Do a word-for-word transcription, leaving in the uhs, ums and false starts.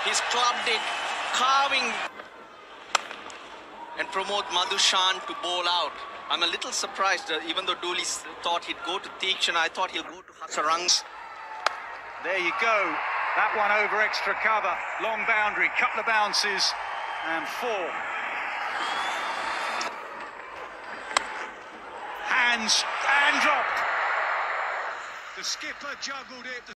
He's clubbed it, carving. And Pramod Madushan to bowl out. I'm a little surprised, uh, even though Dooley thought he'd go to Teakshan, I thought he'll go to Hasarangs. There you go. That one over extra cover. Long boundary, couple of bounces, and four. Hands, and dropped. The skipper juggled it.